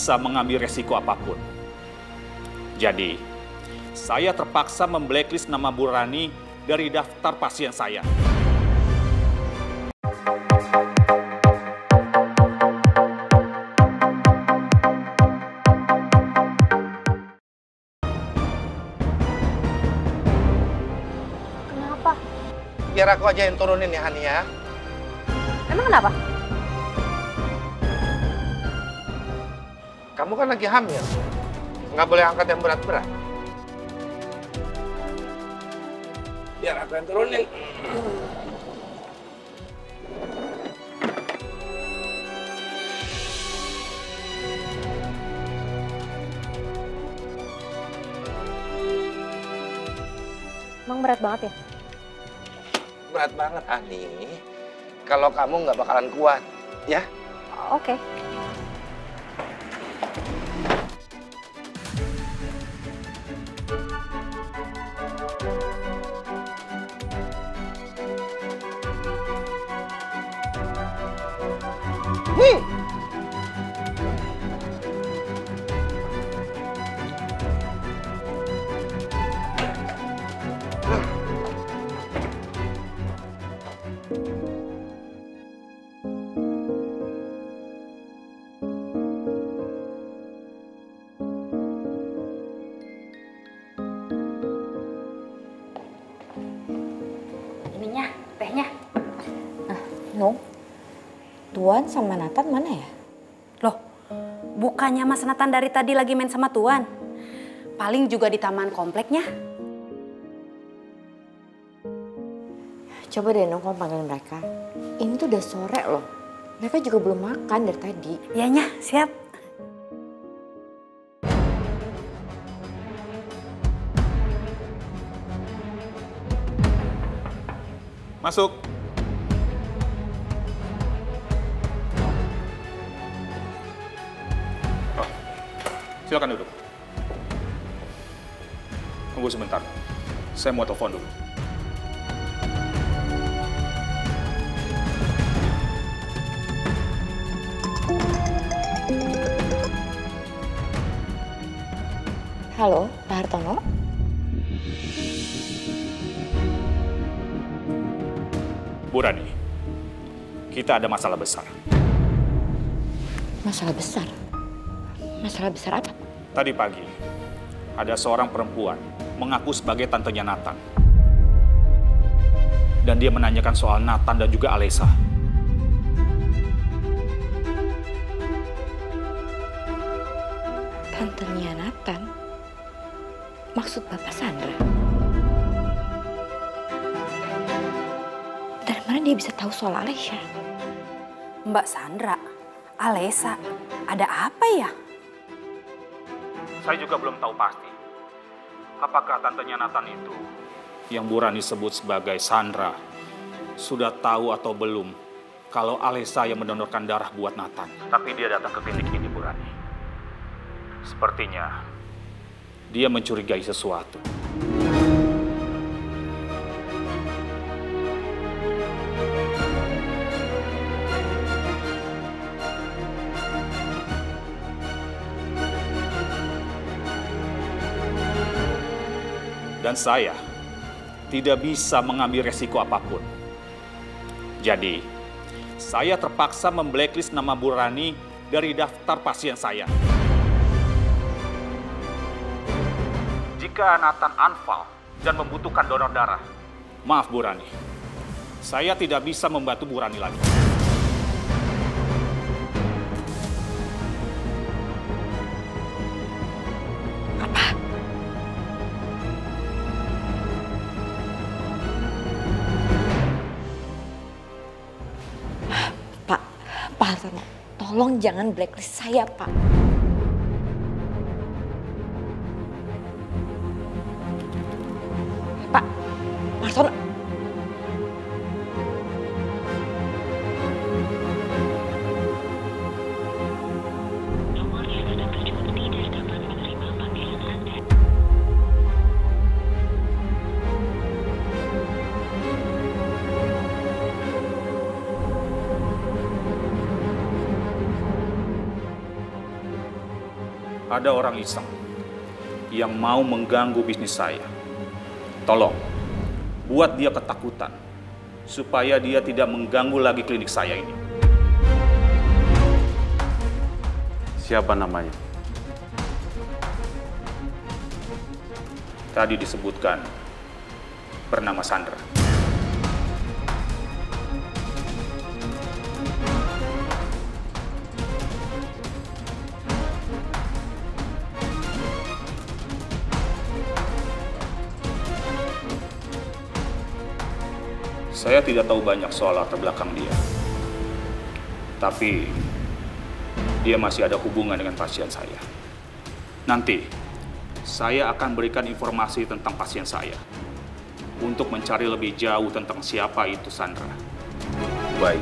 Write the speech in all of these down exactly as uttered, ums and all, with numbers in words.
bisa mengambil resiko apapun. Jadi, saya terpaksa memblacklist nama Bu Rani dari daftar pasien saya. Kenapa? Biar aku aja yang turunin ya, Hani ya. Emang kenapa? Kamu kan lagi hamil. Nggak boleh angkat yang berat-berat. Biar aku yang turunin. Emang berat banget ya? Berat banget, Hani. Kalau kamu nggak bakalan kuat, ya? Oke. Hmm. Ininya, tehnya. Nah, no. Tuan sama Nathan mana ya? Loh, bukannya Mas Nathan dari tadi lagi main sama Tuan? Paling juga di taman kompleknya. Coba deh, no, kamu panggil mereka. Ini tuh udah sore loh. Mereka juga belum makan dari tadi. Iyanya, siap. Masuk. Oh, silakan duduk. Tunggu sebentar. Saya mau telepon dulu. Halo, Pak Hartono? Bu Rani, kita ada masalah besar. Masalah besar? Masalah besar apa? Tadi pagi, ada seorang perempuan mengaku sebagai tantenya Nathan. Dan dia menanyakan soal Nathan dan juga Alesa. Tantenya Nathan? Maksud Bapak Sandra? Dari mana dia bisa tahu soal Alesya? Mbak Sandra, Alesa, ada apa ya? Saya juga belum tahu pasti. Apakah tantenya Nathan itu, yang Bu Rani sebut sebagai Sandra, sudah tahu atau belum kalau Alesa yang mendonorkan darah buat Nathan? Tapi dia datang ke klinik ini, Bu Rani. Sepertinya dia mencurigai sesuatu. Dan saya tidak bisa mengambil resiko apapun. Jadi, saya terpaksa memblacklist nama Bu Rani dari daftar pasien saya. Jika Nathan anfal dan membutuhkan donor darah, maaf Bu Rani, saya tidak bisa membantu Bu Rani lagi. Pak Hartono, tolong jangan blacklist saya, Pak. Pak, Pak Hartono. ada orang iseng yang mau mengganggu bisnis saya. Tolong, buat dia ketakutan, supaya dia tidak mengganggu lagi klinik saya ini. Siapa namanya? Tadi disebutkan bernama Sandra. Saya tidak tahu banyak soal latar belakang dia. Tapi dia masih ada hubungan dengan pasien saya. Nanti saya akan berikan informasi tentang pasien saya untuk mencari lebih jauh tentang siapa itu Sandra. Baik.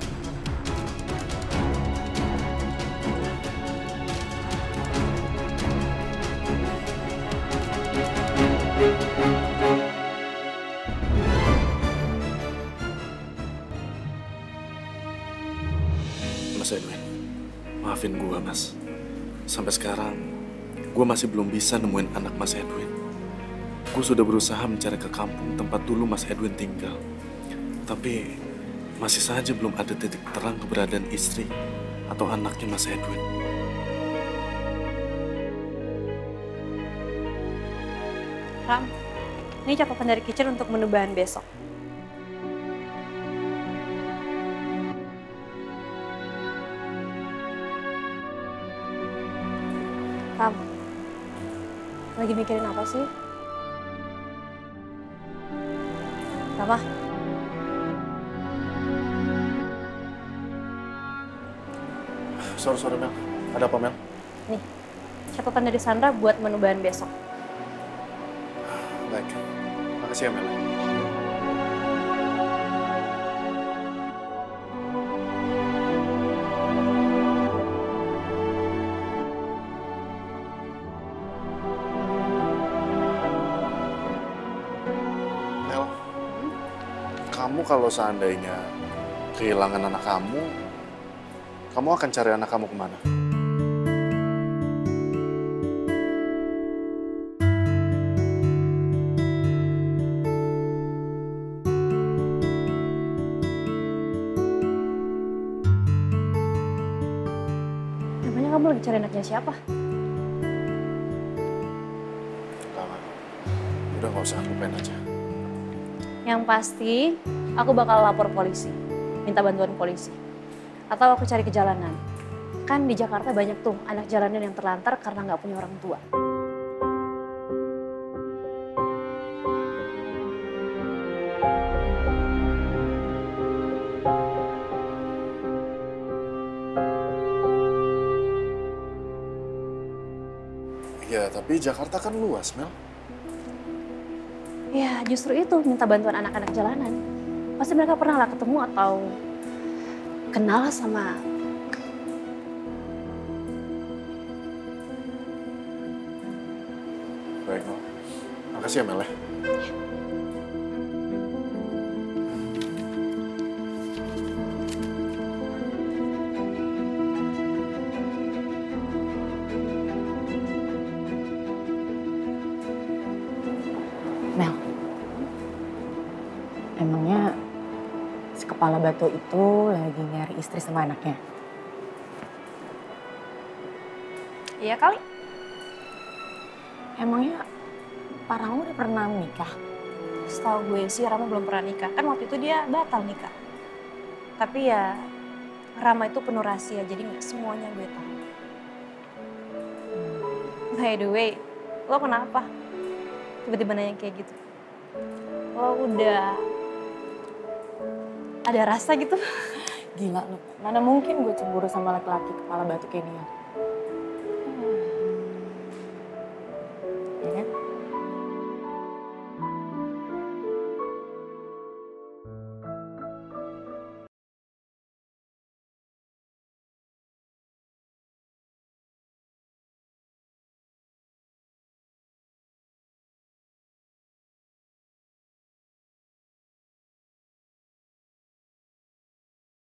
Mas Edwin, maafin gue, Mas. Sampai sekarang, gue masih belum bisa nemuin anak Mas Edwin. Gue sudah berusaha mencari ke kampung tempat dulu Mas Edwin tinggal. Tapi, masih saja belum ada titik terang keberadaan istri atau anaknya Mas Edwin. Ram, ini catatan dari kitchen untuk menu bahan besok. Ram, lagi mikirin apa sih? Rama? Sorry, sorry Mel. Ada apa Mel? Nih, catatan dari Sandra buat menu bahan besok. Baik, makasih ya Mel. Mel, kamu kalau seandainya kehilangan anak kamu, kamu akan cari anak kamu kemana? Namanya kamu lagi cari anaknya siapa? Lama. Udah nggak usah, lupain aja. Yang pasti, aku bakal lapor polisi. Minta bantuan polisi. Atau aku cari ke jalanan. Kan di Jakarta banyak tuh anak jalanan yang terlantar karena nggak punya orang tua. Ya, tapi Jakarta kan luas, Mel. Ya, justru itu minta bantuan anak-anak jalanan. Pasti mereka pernah lah ketemu atau kenal sama Baik, Mel. Makasih ya, Mel ya. Mel, emangnya si kepala batu itu lagi nyari istri sama anaknya? iya kali. Emangnya Pak Rama udah pernah menikah? Setahu gue sih Rama belum pernah nikah. Kan waktu itu dia batal nikah. Tapi ya Rama itu penuh rahasia, jadi nggak semuanya gue tahu. By the way, lo kenapa? Tiba-tiba nanya kayak gitu. Lo udah ada rasa gitu? Gila lo, mana mungkin gue cemburu sama laki-laki kepala batu kayak dia.